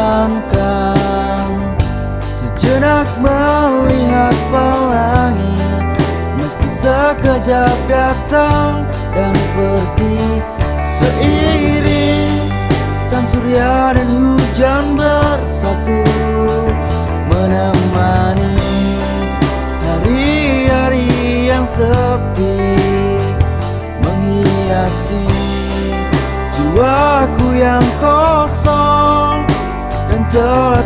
mengesankan sejenak melihat pelangi, meski sekejap datang dan pergi. Seiring sang surya dan hujan bersatu, menemani hari-hari yang sepi, menghiasi jiwaku yang kosong dan telah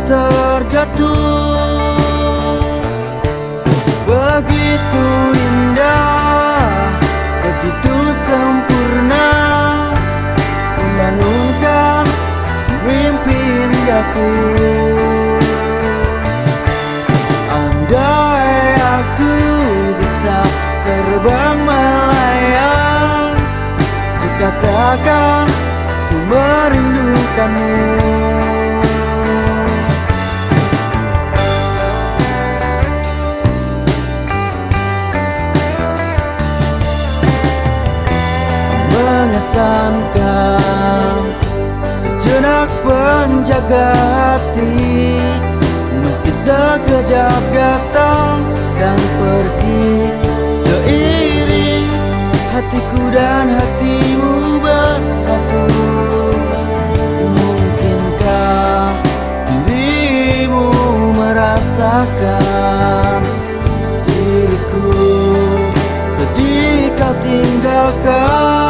terjatuh. Begitu indah, begitu sempurna, membangunkan mimpi indahku. Andai aku bisa terbang melayang, ku katakan ku merindukanmu. Mengesankan sejenak penjaga hati, meski sekejap datang dan pergi. Seiring hatiku dan hatimu bersatu, mungkinkah dirimu merasakan diriku sedih kau tinggalkan?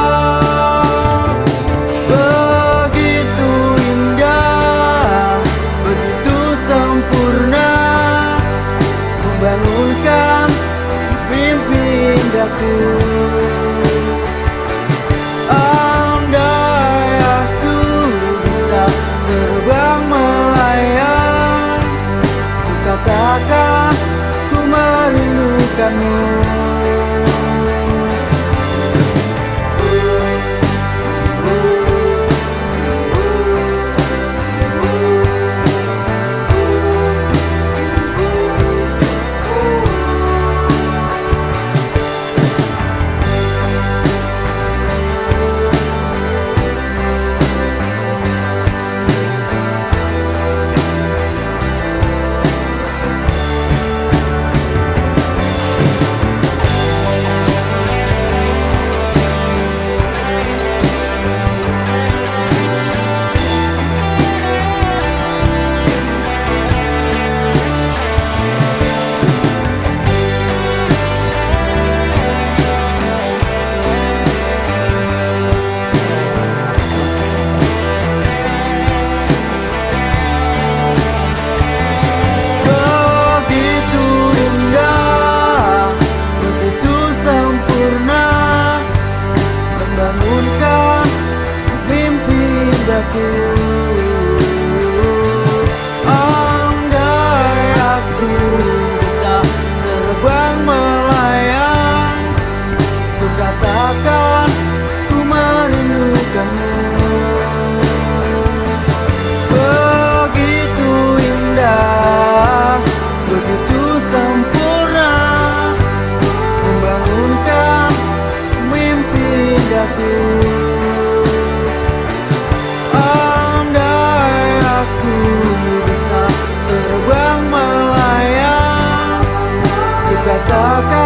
Begitu indah, begitu sempurna, membangunkan mimpi indahku. Andai aku bisa terbang melayang, ku katakan ku merindukanmu. Bangunkan mimpi indahku. Andai aku bisa terbang melayang, ku katakan ku merindukanmu. Begitu indah, begitu sempurna, membangunkan mimpi indahku. Andai aku bisa terbang melayang, ku katakan